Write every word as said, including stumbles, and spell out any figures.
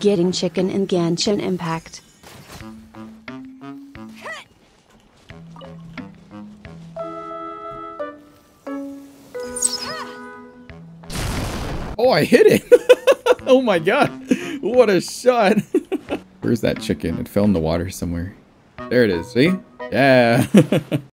Getting chicken in Genshin Impact. Oh, I hit it! Oh my god! What a shot! Where's that chicken? It fell in the water somewhere. There it is, see? Yeah!